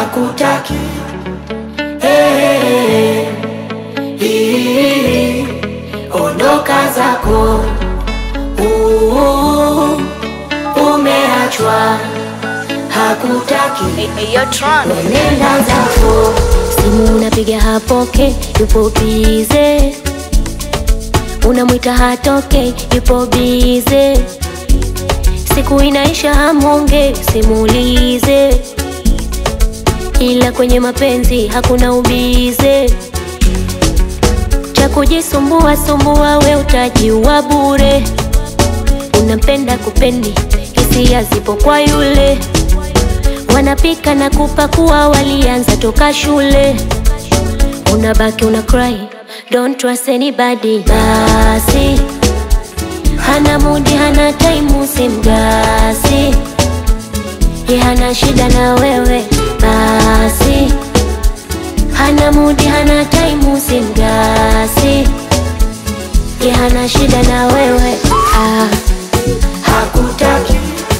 hakutaki. Ondoka zako, umeachwa, hakutaki. Nenda zako. Simu unapiga hapoke, yupo bize. Unamwita hatoke, yupo bize. Siku inaisha hamonge, simulize. Ila kwenye mapenzi hakuna ubize. Cha kujisumbua sumbua we utajiwa bure. Unampenda kupendi, hisia zipo kwa yule. Wanapika na kupakua walianza toka shule. Unabaki una cry, don't trust anybody. Basi hana mudi, hana time, simgasi. Ye hana shida na wewe. Basi hana mudi, hana time, simgasi. Ye hana shida na wewe. Hakutaki.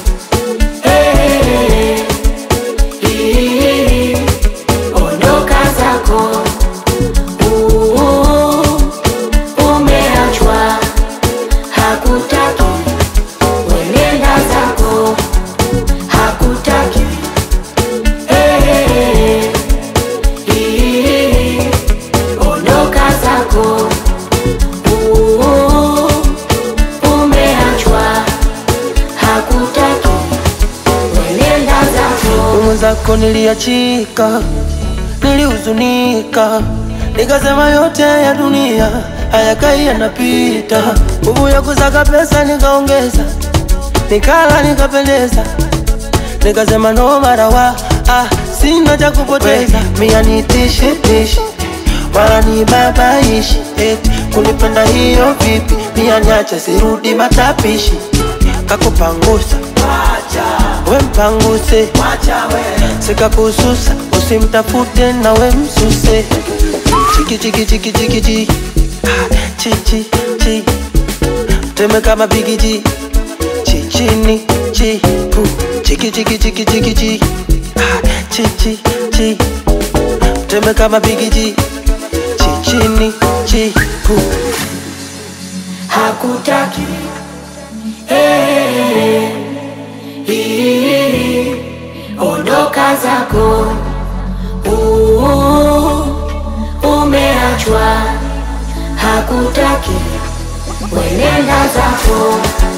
Ondoka zako, umeachwa, hakutaki. Nenda zako, hakutaki. Ondoka zako, umeachwa, hakutaki. Nenda zako. Mwenzako niliachika, nilihuzunika, nikasema yote ya dunia hayakai yanapita. Nguvu ya kusaka pesa nikaongeza, nikala nikapendeza, nikasema no matter what, sina cha kupoteza. Mia nitishi tishi, wala ni babaishi. Kunipenda hiyo vipi, mia niache sirudi matapishi. Kakupangusa, we mpanguse, sika kususa, usimtafute na we msuse. Chiki chiki chiki chiki chiki, chichi chi, teme kama bigiji. Chichini chi pu, chiki chiki chiki chiki chi, chichi chi, teme kama bigiji. Chichini chi pu. Hakutaki. Ondoka zako, umeachwa, hakutaki. Nenda zako.